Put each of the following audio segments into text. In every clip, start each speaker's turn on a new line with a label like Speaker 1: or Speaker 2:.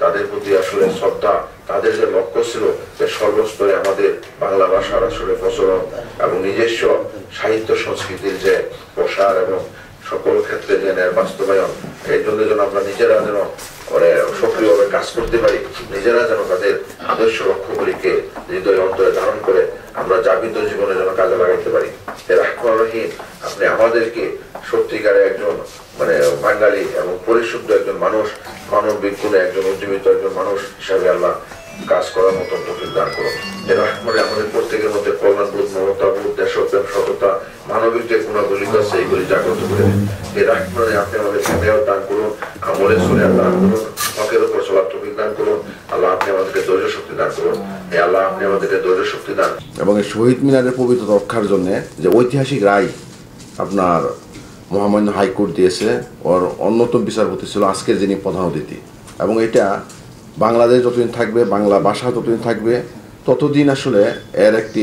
Speaker 1: তাদের প্রতি আসলে শ্রদ্ধা, তাদের যে লক্ষ্য ছিল যে সর্বস্তরে আমাদের বাংলা ভাষার আসলে প্রচলন এবং নিজস্ব সাহিত্য সংস্কৃতির যে প্রসার এবং সকল ক্ষেত্রে যে বাস্তবায়ন, এই জন্য যেন আমরা নিজেরা যেন সক্রিয়ভাবে কাজ করতে পারি, নিজেরা যেন তাদের আদর্শ লক্ষ্যগুলিকে হৃদয় অন্তরে ধারণ করে আমরা যাপিত জীবনে যেন কাজে লাগাইতে পারি। রাহমান রহিম, আপনি আমাদেরকে সত্যিকারে একজন বাঙালি এবং পরিশুদ্ধ একজন মানুষ, মানবিক গুণে একজন উজ্জীবিত একজন মানুষ হিসাবে আল্লাহ কাজ করার মতো তৌফিক দান করুন। রাহমানে আমাদের প্রত্যেকের মধ্যে কল্যাণবোধ, মমতাবোধ, দেশপ্রেম, সততা, মানবিক যে গুণাবলী আছে এইগুলি জাগ্রত করে দিন। রাহমানে আপনি আমাদের মেয়র দান করুন, আমলের সরিয়া দান করুন, হকের উপর চলার তৌফিক দান করুন। আল্লাহ আপনি আমাদেরকে ধৈর্য শক্তি দান করুন। আল্লাহ আপনি আমাদেরকে ধৈর্য শক্তি দান।
Speaker 2: এবং এই শহীদ মিনারের পবিত্রতা রক্ষার জন্য যে ঐতিহাসিক রায় আপনার মহামান্য হাইকোর্ট দিয়েছে, ওর অন্যতম বিচারপতি ছিল আজকের যিনি প্রধান অতিথি, এবং এটা বাংলাদেশ যতদিন থাকবে, বাংলা ভাষা যতদিন থাকবে, ততদিন আসলে এর একটি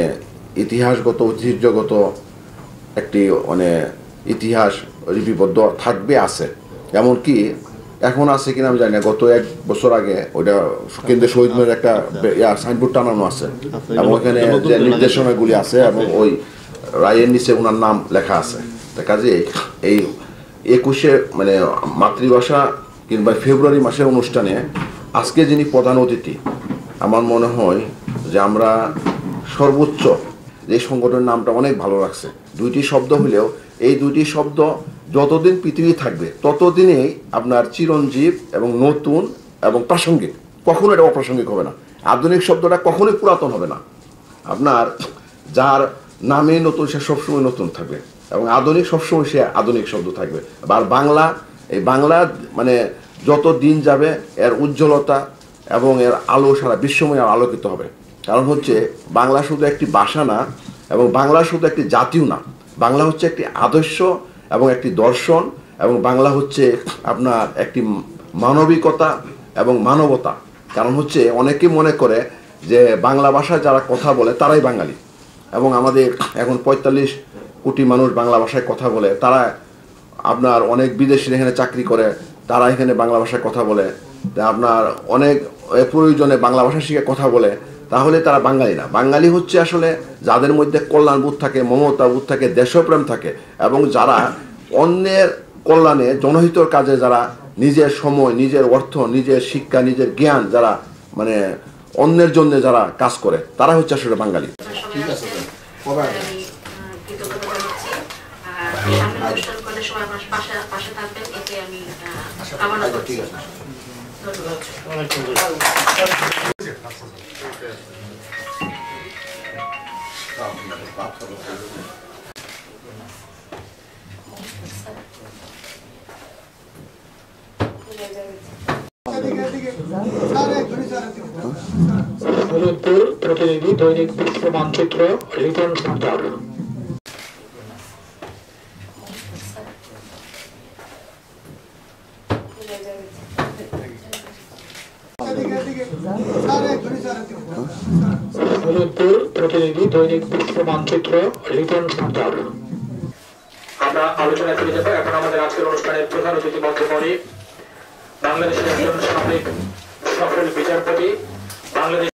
Speaker 2: ইতিহাসগত ঐতিহ্যগত একটি ইতিহাস লিপিবদ্ধ থাকবে, আছে। এমনকি এখন আছে কিনা আমি জানি না, গত 1 বছর আগে ওইটা কেন্দ্রীয় শহীদ মিনারের একটা সাইনবোর্ড টানানো আছে এবং ওখানে যে নির্দেশনাগুলি আছে এবং ওই রায়ের নিচে ওনার নাম লেখা আছে। কাজে এই 21শে মাতৃভাষা কিংবা ফেব্রুয়ারি মাসের অনুষ্ঠানে আজকে যিনি প্রধান অতিথি, আমার মনে হয় যে আমরা সর্বোচ্চ এই সংগঠনের নামটা অনেক ভালো লাগছে। 2টি শব্দ হলেও এই 2টি শব্দ যতদিন পৃথিবী থাকবে ততদিনেই আপনার চিরঞ্জীব এবং নতুন এবং প্রাসঙ্গিক, কখনো এটা অপ্রাসঙ্গিক হবে না। আধুনিক শব্দটা কখনোই পুরাতন হবে না। আপনার যার নামে নতুন, সে সবসময় নতুন থাকবে, এবং আধুনিক সবসময় সে আধুনিক শব্দ থাকবে। আর বাংলা, এই বাংলা যত দিন যাবে এর উজ্জ্বলতা এবং এর আলো সারা বিশ্বময় আলোকিত হবে। কারণ হচ্ছে বাংলা শুধু একটি ভাষা না, এবং বাংলা শুধু একটি জাতিও না, বাংলা হচ্ছে একটি আদর্শ এবং একটি দর্শন, এবং বাংলা হচ্ছে আপনার একটি মানবিকতা এবং মানবতা। কারণ হচ্ছে অনেকে মনে করে যে বাংলা ভাষায় যারা কথা বলে তারাই বাঙালি, এবং আমাদের এখন 45 কোটি মানুষ বাংলা ভাষায় কথা বলে। তারা আপনার অনেক বিদেশিরা এখানে চাকরি করে, তারা এখানে বাংলা ভাষায় কথা বলে, আপনার অনেক প্রয়োজনে বাংলা ভাষা শিখে কথা বলে, তাহলে তারা বাঙালি না। বাঙালি হচ্ছে আসলে যাদের মধ্যে কল্যাণবোধ থাকে, মমতাবোধ থাকে, দেশপ্রেম থাকে, এবং যারা অন্যের কল্যাণে, জনহিতর কাজে যারা নিজের সময়, নিজের অর্থ, নিজের শিক্ষা, নিজের জ্ঞান যারা অন্যের জন্য যারা কাজ করে, তারা হচ্ছে আসলে বাঙালি।
Speaker 3: প্রতিনিধি, দৈনিক বিশ্ব মানচিত্র, লিটন সরকার। প্রতিনিধি, দৈনিক বিশ্ব মানচিত্র, লিটন সরকার। আমরা আলোচনায় ফিরে যাবো। এখন আমাদের আজকের অনুষ্ঠানের প্রধান অতিথি মধ্যমণি, বাংলাদেশের একজন সাবেক সফল বিচারপতি, বাংলাদেশ